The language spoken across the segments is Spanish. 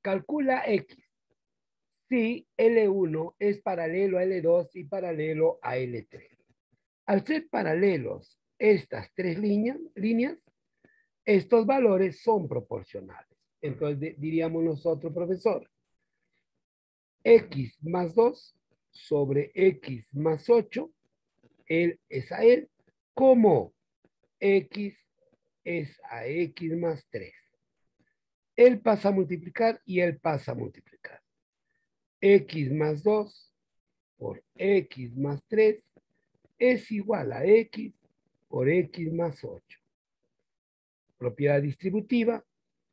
Calcula X si L1 es paralelo a L2 y paralelo a L3. Al ser paralelos estas tres líneas, estos valores son proporcionales. Entonces diríamos nosotros, profesor, X más 2 sobre X más 8, él es a él, como X es a X más 3. Él pasa a multiplicar y él pasa a multiplicar. X más 2 por X más 3 es igual a X por X más 8. Propiedad distributiva,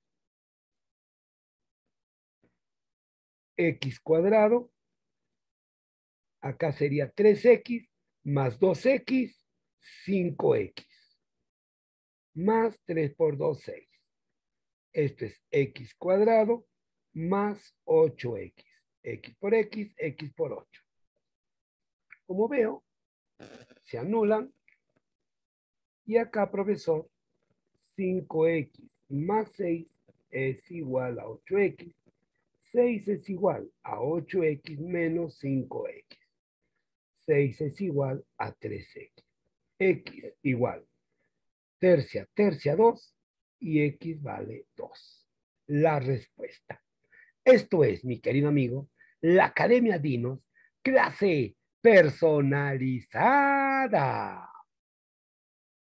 X cuadrado, acá sería 3X más 2X, 5X, más 3 por 2, 6. Esto es X cuadrado más 8X. X por X, X por 8. Como veo, se anulan. Y acá, profesor, 5X más 6 es igual a 8X. 6 es igual a 8X menos 5X. 6 es igual a 3X. X igual tercia, tercia 2 y X vale 2. La respuesta. Esto es, mi querido amigo, la Academia Dinos, clase personalizada.